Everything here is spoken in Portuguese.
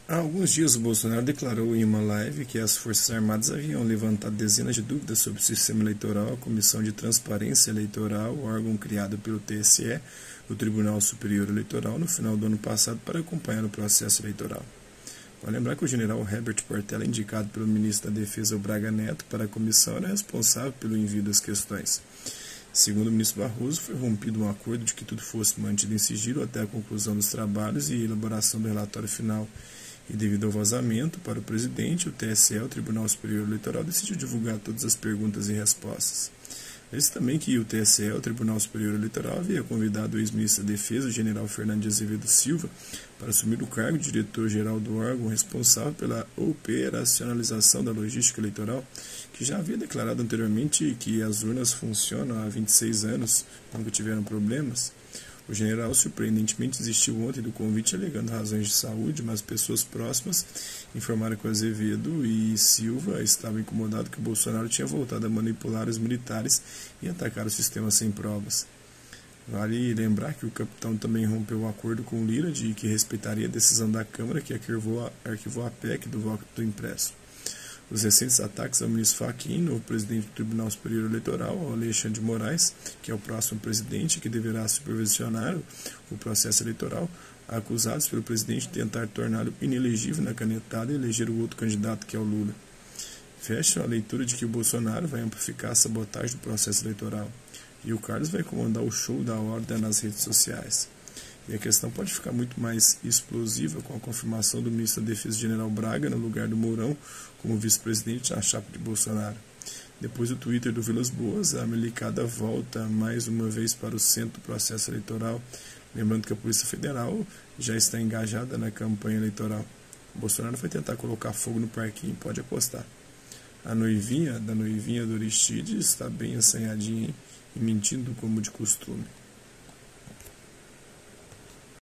Há alguns dias o Bolsonaro declarou em uma live que as Forças Armadas haviam levantado dezenas de dúvidas sobre o sistema eleitoral, a Comissão de Transparência Eleitoral, órgão criado pelo TSE, o Tribunal Superior Eleitoral, no final do ano passado para acompanhar o processo eleitoral. Vale lembrar que o general Herbert Portela, indicado pelo ministro da Defesa Braga Neto para a comissão, era responsável pelo envio das questões. Segundo o ministro Barroso, foi rompido um acordo de que tudo fosse mantido em sigilo até a conclusão dos trabalhos e elaboração do relatório final. E devido ao vazamento para o presidente, o TSE, o Tribunal Superior Eleitoral, decidiu divulgar todas as perguntas e respostas. Disse também que o TSE, o Tribunal Superior Eleitoral, havia convidado o ex-ministro da Defesa, o general Fernando de Azevedo Silva, para assumir o cargo de diretor-geral do órgão responsável pela operacionalização da logística eleitoral, que já havia declarado anteriormente que as urnas funcionam há 26 anos, nunca tiveram problemas. O general, surpreendentemente, desistiu ontem do convite alegando razões de saúde, mas pessoas próximas informaram que o Azevedo e Silva estavam incomodados que o Bolsonaro tinha voltado a manipular os militares e atacar o sistema sem provas. Vale lembrar que o capitão também rompeu o acordo com o Lira de que respeitaria a decisão da Câmara que arquivou a PEC do voto impresso. Os recentes ataques ao ministro Fachin, novo presidente do Tribunal Superior Eleitoral, ao Alexandre de Moraes, que é o próximo presidente que deverá supervisionar o processo eleitoral, acusados pelo presidente de tentar torná-lo inelegível na canetada e eleger o outro candidato, que é o Lula. Fecha a leitura de que o Bolsonaro vai amplificar a sabotagem do processo eleitoral e o Carlos vai comandar o show da horda nas redes sociais. E a questão pode ficar muito mais explosiva com a confirmação do ministro da Defesa, general Braga, no lugar do Mourão, como vice-presidente na chapa de Bolsonaro. Depois do Twitter do Vilas Boas, a melicada volta mais uma vez para o centro do processo eleitoral, lembrando que a Polícia Federal já está engajada na campanha eleitoral. O Bolsonaro vai tentar colocar fogo no parquinho, pode apostar. A noivinha do Aristides está bem assanhadinha, hein? E mentindo como de costume.